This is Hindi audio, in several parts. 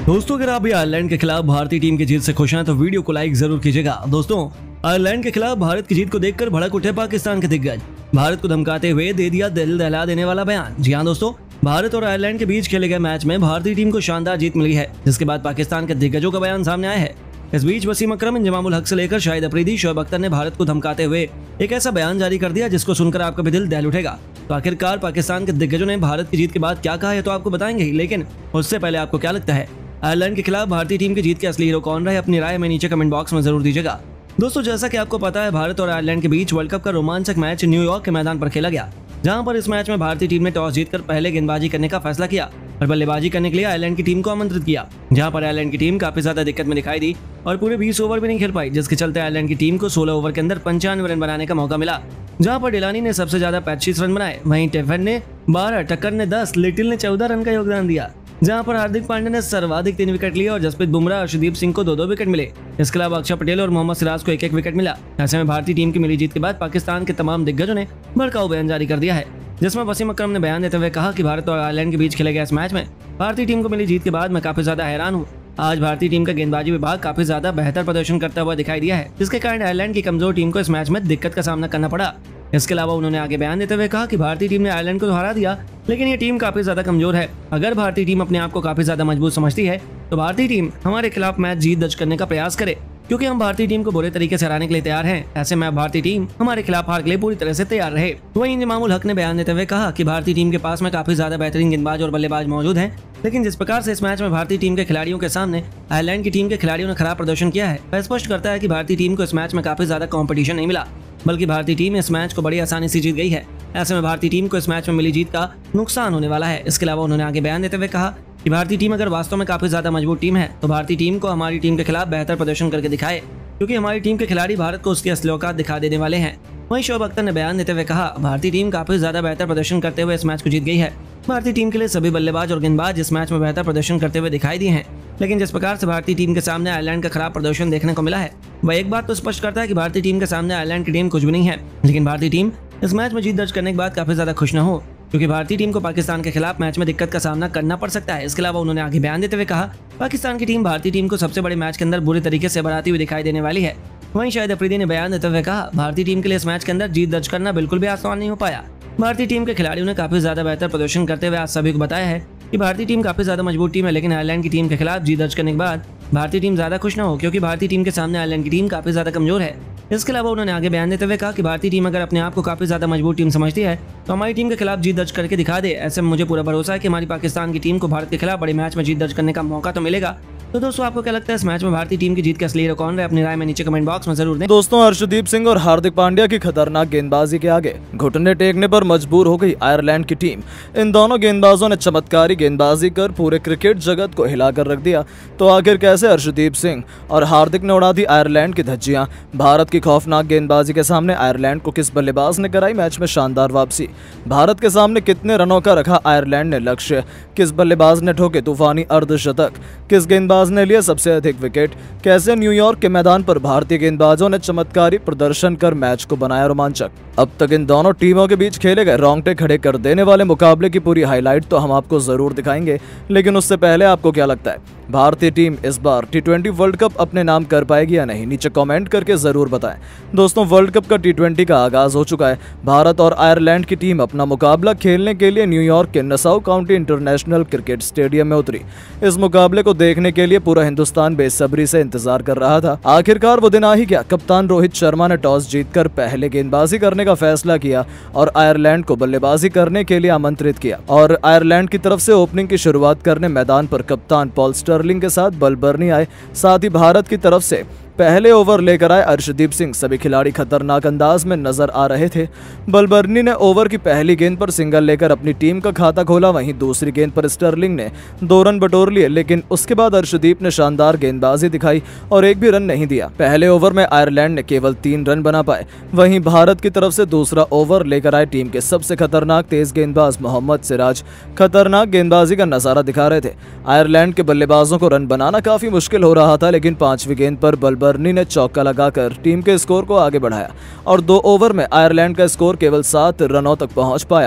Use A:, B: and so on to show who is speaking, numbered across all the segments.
A: दोस्तों अगर आप भी आयरलैंड के खिलाफ भारतीय टीम की जीत से खुश हैं तो वीडियो को लाइक जरूर कीजिएगा। दोस्तों आयरलैंड के खिलाफ भारत की जीत को देखकर भड़क उठे पाकिस्तान के दिग्गज। भारत को धमकाते हुए दे दिया दिल दहला देने वाला बयान। जी हाँ दोस्तों, भारत और आयरलैंड के बीच खेले गए मैच में भारतीय टीम को शानदार जीत मिली है, जिसके बाद पाकिस्तान के दिग्गजों का बयान सामने आया है। इस बीच वसीम अकरम, इंजमाम उल हक से लेकर शाहिद अफरीदी, शोएब अख्तर ने भारत को धमकाते हुए एक ऐसा बयान जारी कर दिया जिसको सुनकर आपका भी दिल दहल उठेगा। तो आखिरकार पाकिस्तान के दिग्गजों ने भारत की जीत के बाद क्या कहा है तो आपको बताएंगे ही, लेकिन उससे पहले आपको क्या लगता है आयरलैंड के खिलाफ भारतीय टीम की जीत के असली हीरो कौन रहे? अपनी राय में नीचे कमेंट बॉक्स में जरूर दीजिएगा। दोस्तों जैसा कि आपको पता है, भारत और आयरलैंड के बीच वर्ल्ड कप का रोमांचक मैच न्यूयॉर्क के मैदान पर खेला गया, जहां पर इस मैच में भारतीय टीम ने टॉस जीतकर पहले गेंदबाजी करने का फैसला किया और बल्लेबाजी करने के लिए आयरलैंड की टीम को आमंत्रित किया, जहां पर आयरलैंड की टीम काफी ज्यादा दिक्कत में दिखाई दी और पूरे 20 ओवर भी नहीं खेल पाई, जिसके चलते आयरलैंड की टीम को 16 ओवर के अंदर 95 रन बनाने का मौका मिला, जहां पर डिलानी ने सबसे ज्यादा 25 रन बनाए, वहीं टेफन ने 12, टक्कर ने 10, लिटिल ने 14 रन का योगदान दिया, जहां पर हार्दिक पांड्या ने सर्वाधिक 3 विकेट लिए और जसप्रीत बुमराह, अर्शदीप सिंह को 2-2 विकेट मिले। इसके अलावा अक्षर पटेल और मोहम्मद सिराज को 1-1 विकेट मिला। ऐसे में भारतीय टीम की मिली जीत के बाद पाकिस्तान के तमाम दिग्गजों ने भड़काऊ बयान जारी कर दिया है, जिसमें वसीम अकरम ने बयान देते हुए कहा कि भारत और आयरलैंड के बीच खेले गए इस मैच में भारतीय टीम को मिली जीत के बाद मैं काफी ज्यादा हैरान हूँ। आज भारतीय टीम का गेंदबाजी विभाग काफी ज्यादा बेहतर प्रदर्शन करता हुआ दिखाई दिया है, जिसके कारण आयरलैंड की कमजोर टीम को इस मैच में दिक्कत का सामना करना पड़ा। इसके अलावा उन्होंने आगे बयान देते हुए कहा कि भारतीय टीम ने आयरलैंड को हरा दिया, लेकिन ये टीम काफी ज्यादा कमजोर है। अगर भारतीय टीम अपने आप को काफी ज्यादा मजबूत समझती है तो भारतीय टीम हमारे खिलाफ मैच जीत दर्ज करने का प्रयास करे, क्योंकि हम भारतीय टीम को बुरे तरीके से हराने के लिए तैयार हैं। ऐसे में भारतीय टीम हमारे खिलाफ हार के लिए पूरी तरह से तैयार रहे। वहीं इंजमाम उल हक ने बयान देते हुए कहा कि भारतीय टीम के पास में काफी ज्यादा बेहतरीन गेंदबाज और बल्लेबाज मौजूद हैं, लेकिन जिस प्रकार से इस मैच में भारतीय टीम के खिलाड़ियों के सामने आयरलैंड की टीम के खिलाड़ियों ने खराब प्रदर्शन किया है, वह स्पष्ट करता है कि भारतीय टीम को इस मैच में काफी ज्यादा कॉम्पिटिशन नहीं मिला, बल्कि भारतीय टीम इस मैच को बड़ी आसानी से जीत गई है। ऐसे में भारतीय टीम को इस मैच में मिली जीत का नुकसान होने वाला है। इसके अलावा उन्होंने आगे बयान देते हुए कहा कि भारतीय टीम अगर वास्तव में काफी ज्यादा मजबूत टीम है तो भारतीय टीम को हमारी टीम के खिलाफ बेहतर प्रदर्शन करके दिखाए, क्योंकि हमारी टीम के खिलाड़ी भारत को उसकी असली औकात दिखा देने वाले हैं। वहीं शोएब अख्तर ने बयान देते हुए कहा भारतीय टीम काफी ज्यादा बेहतर प्रदर्शन करते हुए इस मैच को जीत गई है। भारतीय टीम के लिए सभी बल्लेबाज और गेंदबाज इस मैच में बेहतर प्रदर्शन करते हुए दिखाई दिए हैं, लेकिन जिस प्रकार से भारतीय टीम के सामने आयरलैंड का खराब प्रदर्शन देखने को मिला है, वह एक बात तो स्पष्ट करता है कि भारतीय टीम के सामने आयरलैंड की टीम कुछ भी नहीं है। लेकिन भारतीय टीम इस मैच में जीत दर्ज करने के बाद काफी ज्यादा खुश न हो, क्योंकि भारतीय टीम को पाकिस्तान के खिलाफ मैच में दिक्कत का सामना करना पड़ सकता है। इसके अलावा उन्होंने आगे बयान देते हुए कहा पाकिस्तान की टीम भारतीय टीम को सबसे बड़े मैच के अंदर बुरी तरीके से हराती हुई दिखाई देने वाली है। वहीं शाहिद अफरीदी ने बयान देते हुए कहा भारतीय टीम के लिए इस मैच के अंदर जीत दर्ज करना बिल्कुल भी आसान नहीं हो पाया। भारतीय टीम के खिलाड़ियों ने काफी ज्यादा बेहतर प्रदर्शन करते हुए आज सभी को बताया है कि भारतीय टीम काफी ज्यादा मजबूत टीम है, लेकिन आयरलैंड की टीम के खिलाफ जीत दर्ज करने के बाद भारतीय टीम ज्यादा खुश न हो, क्योंकि भारतीय टीम के सामने आयरलैंड की टीम काफी ज्यादा कमजोर है। इसके अलावा उन्होंने आगे बयान देते हुए कहा कि भारतीय टीम अगर अपने आप को काफी ज्यादा मजबूत टीम समझती है तो हमारी टीम के खिलाफ जीत दर्ज करके दिखा दे। ऐसे में मुझे पूरा भरोसा है कि हमारी पाकिस्तान की टीम को भारत के खिलाफ बड़े मैच में जीत दर्ज करने का मौका तो मिलेगा। तो दोस्तों आपको क्या लगता है इस मैच में भारतीय टीम की जीत के असली हीरो कौन रहे? अपनी राय में नीचे कमेंट बॉक्स में जरूर दें।
B: दोस्तों अर्शदीप सिंह और हार्दिक पांड्या की खतरनाक गेंदबाजी के आगे घुटने टेकने पर मजबूर हो गई आयरलैंड की टीम। इन दोनों गेंदबाजों ने चमत्कारी गेंदबाजी कर पूरे क्रिकेट जगत को हिलाकर रख दिया। तो आखिर कैसे अर्शदीप सिंह और हार्दिक ने उड़ा दी आयरलैंड की धज्जियां? भारत की खौफनाक गेंदबाजी के सामने आयरलैंड को किस बल्लेबाज ने कराई मैच में शानदार वापसी? भारत के सामने कितने रनों का रखा आयरलैंड ने लक्ष्य? किस बल्लेबाज ने ठोके तूफानी अर्धशतक? किस गेंदबाज ने लिए सबसे अधिक विकेट? कैसे न्यूयॉर्क के मैदान पर भारतीय गेंदबाजों ने चमत्कारी प्रदर्शन कर मैच को बनाया रोमांचक? अब तक इन दोनों टीमों के बीच खेले गए रोंगटे खड़े कर देने वाले मुकाबले की पूरी हाईलाइट तो हम आपको जरूर दिखाएंगे, लेकिन उससे पहले आपको क्या लगता है भारतीय टीम इस बार T20 वर्ल्ड कप अपने नाम कर पाएगी या नहीं? नीचे कमेंट करके जरूर बताएं। दोस्तों वर्ल्ड कप का T20 का आगाज हो चुका है। भारत और आयरलैंड की टीम अपना मुकाबला खेलने के लिए न्यूयॉर्क के Nassau county international cricket stadium में उतरी। इस मुकाबले को देखने के लिए पूरा हिंदुस्तान बेसब्री से इंतजार कर रहा था। आखिरकार वो दिन आ ही गया। कप्तान रोहित शर्मा ने टॉस जीतकर पहले गेंदबाजी करने का फैसला किया और आयरलैंड को बल्लेबाजी करने के लिए आमंत्रित किया। और आयरलैंड की तरफ से ओपनिंग की शुरुआत करने मैदान पर कप्तान पॉल स्टर्लिंग के साथ बलबर्नी आए। साथ ही भारत की तरफ से पहले ओवर लेकर आए अर्शदीप सिंह। सभी खिलाड़ी खतरनाक अंदाज में नजर आ रहे थे। बलबर्नी ने ओवर की पहली गेंद पर सिंगल लेकर अपनी टीम का खाता खोला। वहीं दूसरी गेंद पर स्टर्लिंग ने 2 रन बटोर लिए, लेकिन उसके बाद अर्शदीप ने शानदार गेंदबाजी दिखाई और एक भी रन नहीं दिया। पहले ओवर में आयरलैंड ने केवल 3 रन बना पाए। वहीं भारत की तरफ से दूसरा ओवर लेकर आए टीम के सबसे खतरनाक तेज गेंदबाज मोहम्मद सिराज खतरनाक गेंदबाजी का नजारा दिखा रहे थे। आयरलैंड के बल्लेबाजों को रन बनाना काफी मुश्किल हो रहा था, लेकिन 5वीं गेंद पर बर्नी ने चौका लगाकर टीम के स्कोर को आगे बढ़ाया और 2 ओवर में आयरलैंड का स्कोर केवल 7 रनों तक पहुंच पाया।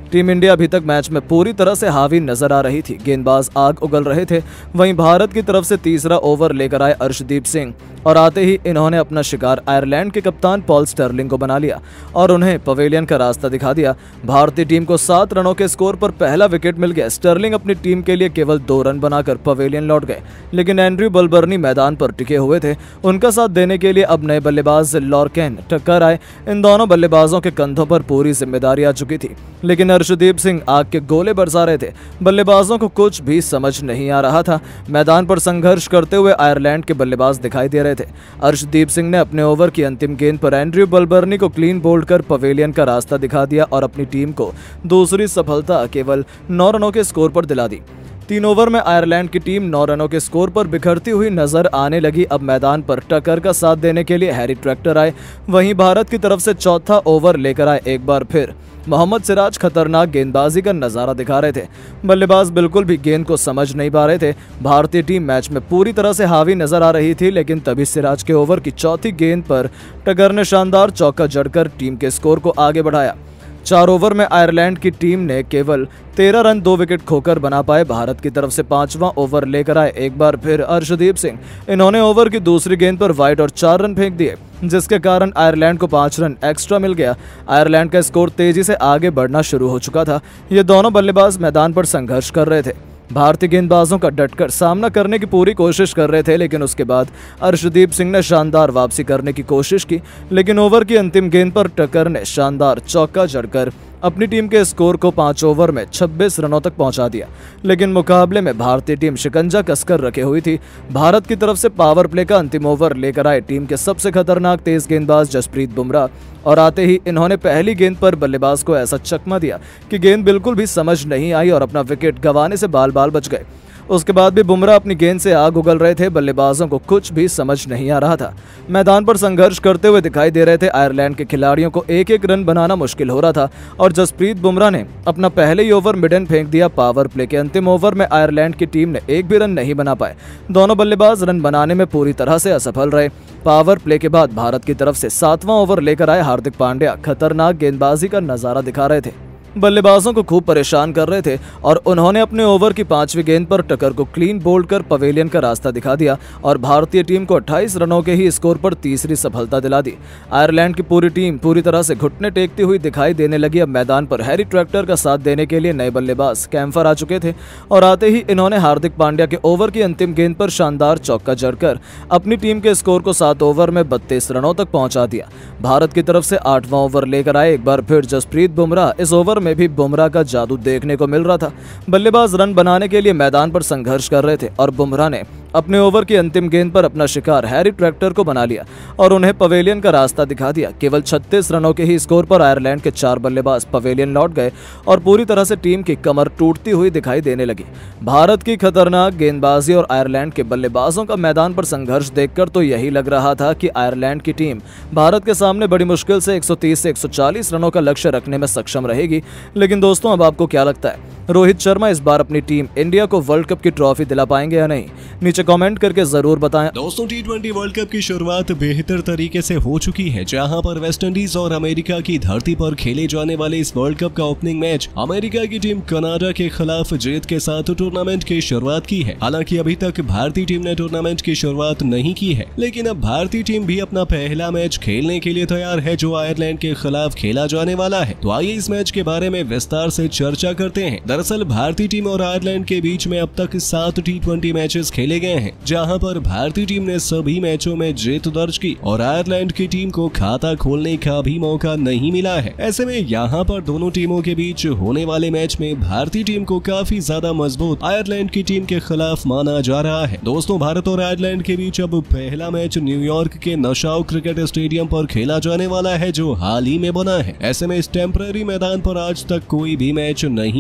B: टीम इंडिया अभी तक मैच में पूरी तरह से हावी नजर आ रही थी। गेंदबाज आग उगल रहे थे। वहीं भारत की तरफ से तीसरा ओवर लेकर आए अर्शदीप सिंह और आते ही इन्होंने अपना शिकार आयरलैंड के कप्तान पॉल स्टर्लिंग को बना लिया और उन्हें पवेलियन का रास्ता दिखा दिया। भारतीय टीम को 7 रनों के स्कोर पर पहला विकेट मिल गया। स्टर्लिंग अपनी टीम के लिए केवल 2 रन बनाकर पवेलियन लौट गए, लेकिन एंड्रयू बलबर्नी मैदान पर टिके हुए थे। उनका साथ देने के लिए अब नए बल्लेबाज लॉर्केन टक्कर आए। इन दोनों बल्लेबाजों के कंधों पर पूरी जिम्मेदारी आ चुकी थी, लेकिन अर्शदीप सिंह आग के गोले बरसा रहे थे। बल्लेबाजों को कुछ भी समझ नहीं आ रहा था। मैदान पर संघर्ष करते हुए आयरलैंड के बल्लेबाज दिखाई दे रहे थे। अर्शदीप सिंह ने अपने ओवर की अंतिम गेंद पर एंड्रयू बलबर्नी को क्लीन बोल्ड कर पवेलियन का रास्ता दिखा दिया और अपनी टीम को दूसरी सफलता केवल 9 रनों के स्कोर पर दिला दी। 3 ओवर में आयरलैंड की टीम 9 रनों के स्कोर पर बिखरती हुई नजर आने लगी। अब मैदान पर टक्कर का साथ देने के लिए हैरी ट्रैक्टर आए। वहीं भारत की तरफ से चौथा ओवर लेकर आए एक बार फिर मोहम्मद सिराज खतरनाक गेंदबाजी का नजारा दिखा रहे थे। बल्लेबाज बिल्कुल भी गेंद को समझ नहीं पा रहे थे। भारतीय टीम मैच में पूरी तरह से हावी नजर आ रही थी, लेकिन तभी सिराज के ओवर की चौथी गेंद पर टक्कर ने शानदार चौका जड़कर टीम के स्कोर को आगे बढ़ाया। 4 ओवर में आयरलैंड की टीम ने केवल 13 रन 2 विकेट खोकर बना पाए। भारत की तरफ से 5वां ओवर लेकर आए एक बार फिर अर्शदीप सिंह। इन्होंने ओवर की दूसरी गेंद पर वाइड और 4 रन फेंक दिए, जिसके कारण आयरलैंड को 5 रन एक्स्ट्रा मिल गया। आयरलैंड का स्कोर तेजी से आगे बढ़ना शुरू हो चुका था। ये दोनों बल्लेबाज मैदान पर संघर्ष कर रहे थे। भारतीय गेंदबाजों का डटकर सामना करने की पूरी कोशिश कर रहे थे, लेकिन उसके बाद अर्शदीप सिंह ने शानदार वापसी करने की कोशिश की, लेकिन ओवर की अंतिम गेंद पर टक्कर ने शानदार चौका जड़कर अपनी टीम के स्कोर को 5 ओवर में 26 रनों तक पहुंचा दिया। लेकिन मुकाबले में भारतीय टीम शिकंजा कसकर रखे हुई थी। भारत की तरफ से पावर प्ले का अंतिम ओवर लेकर आए टीम के सबसे खतरनाक तेज गेंदबाज जसप्रीत बुमराह और आते ही इन्होंने पहली गेंद पर बल्लेबाज को ऐसा चकमा दिया कि गेंद बिल्कुल भी समझ नहीं आई और अपना विकेट गंवाने से बाल बाल बच गए। उसके बाद भी बुमराह अपनी गेंद से आग उगल रहे थे। बल्लेबाजों को कुछ भी समझ नहीं आ रहा था। मैदान पर संघर्ष करते हुए दिखाई दे रहे थे। आयरलैंड के खिलाड़ियों को एक एक रन बनाना मुश्किल हो रहा था और जसप्रीत बुमराह ने अपना पहले ही ओवर मिडन फेंक दिया। पावर प्ले के अंतिम ओवर में आयरलैंड की टीम ने एक भी रन नहीं बना पाए। दोनों बल्लेबाज रन बनाने में पूरी तरह से असफल रहे। पावर प्ले के बाद भारत की तरफ से 7वां ओवर लेकर आए हार्दिक पांड्या खतरनाक गेंदबाजी का नजारा दिखा रहे थे। बल्लेबाजों को खूब परेशान कर रहे थे और उन्होंने अपने ओवर की 5वीं गेंद पर टक्कर को क्लीन बोल्ड कर पवेलियन का रास्ता दिखा दिया और भारतीय टीम को 28 रनों के ही स्कोर पर तीसरी सफलता दिला दी। आयरलैंड की पूरी टीम पूरी तरह से घुटने टेकती हुई दिखाई देने लगी। अब मैदान पर हैरी ट्रैक्टर का साथ देने के लिए नए बल्लेबाज कैम्फर आ चुके थे और आते ही इन्होंने हार्दिक पांड्या के ओवर की अंतिम गेंद पर शानदार चौका जड़कर अपनी टीम के स्कोर को 7 ओवर में 32 रनों तक पहुंचा दिया। भारत की तरफ से 8वां ओवर लेकर आए एक बार फिर जसप्रीत बुमराह। इस ओवर में भी बुमराह का जादू देखने को मिल रहा था। बल्लेबाज रन बनाने के लिए मैदान पर संघर्ष कर रहे थे और बुमराह ने अपने ओवर की अंतिम गेंद पर अपना शिकार हैरी ट्रैक्टर को बना लिया और उन्हें पवेलियन का रास्ता दिखा दिया। केवल 36 रनों के ही स्कोर पर आयरलैंड के 4 बल्लेबाज पवेलियन लौट गए और पूरी तरह से टीम की कमर टूटती हुई दिखाई देने लगी। भारत की खतरनाक गेंदबाजी और आयरलैंड के बल्लेबाजों का मैदान पर संघर्ष देखकर तो यही लग रहा था कि आयरलैंड की टीम भारत के सामने बड़ी मुश्किल से 130 से 140 रनों का लक्ष्य रखने में सक्षम रहेगी। लेकिन दोस्तों, अब आपको क्या लगता है, रोहित शर्मा इस बार अपनी टीम इंडिया को वर्ल्ड कप की ट्रॉफी दिला पाएंगे या नहीं? नीचे कमेंट करके जरूर बताएं।
C: दोस्तों, T20 वर्ल्ड कप की शुरुआत बेहतर तरीके से हो चुकी है, जहां पर वेस्टइंडीज और अमेरिका की धरती पर खेले जाने वाले इस वर्ल्ड कप का ओपनिंग मैच अमेरिका की टीम कनाडा के खिलाफ जीत के साथ टूर्नामेंट की शुरुआत की है। हालांकि अभी तक भारतीय टीम ने टूर्नामेंट की शुरुआत नहीं की है, लेकिन अब भारतीय टीम भी अपना पहला मैच खेलने के लिए तैयार है, जो आयरलैंड के खिलाफ खेला जाने वाला है। तो आइए इस मैच के बारे में विस्तार से चर्चा करते हैं। दरअसल भारतीय टीम और आयरलैंड के बीच में अब तक 7 T20 मैचेस खेले गए हैं, जहां पर भारतीय टीम ने सभी मैचों में जीत दर्ज की और आयरलैंड की टीम को खाता खोलने का भी मौका नहीं मिला है। ऐसे में यहां पर दोनों टीमों के बीच होने वाले मैच में भारतीय टीम को काफी ज्यादा मजबूत आयरलैंड की टीम के खिलाफ माना जा रहा है। दोस्तों, भारत और आयरलैंड के बीच अब पहला मैच न्यूयॉर्क के नशाओ क्रिकेट स्टेडियम पर खेला जाने वाला है, जो हाल ही में बना है। ऐसे में इस टेम्पररी मैदान पर आज तक कोई भी मैच नहीं खेला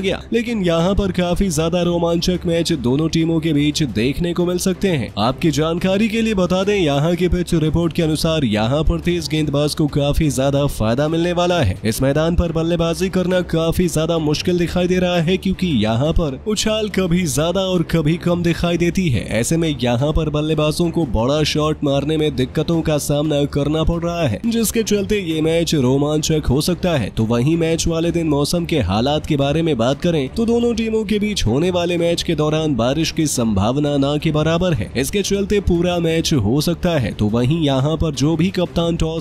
C: गया, लेकिन यहाँ पर काफी ज्यादा रोमांचक मैच दोनों टीमों के बीच देखने को मिल सकते हैं। आपकी जानकारी के लिए बता दें, यहाँ की पिच रिपोर्ट के अनुसार यहाँ पर तेज गेंदबाज को काफी ज्यादा फायदा मिलने वाला है। इस मैदान पर बल्लेबाजी करना काफी ज्यादा मुश्किल दिखाई दे रहा है, क्योंकि यहाँ पर उछाल कभी ज्यादा और कभी कम दिखाई देती है। ऐसे में यहाँ पर बल्लेबाजों को बड़ा शॉट मारने में दिक्कतों का सामना करना पड़ रहा है, जिसके चलते ये मैच रोमांचक हो सकता है। तो वहीं मैच वाले दिन मौसम के हालात के बारे में बात करें तो दोनों टीमों के बीच होने वाले मैच के दौरान बारिश की संभावना ना के बराबर है। इसके चलते पूरा मैच हो सकता है। तो वहीं यहाँ पर जो भी कप्तान टॉस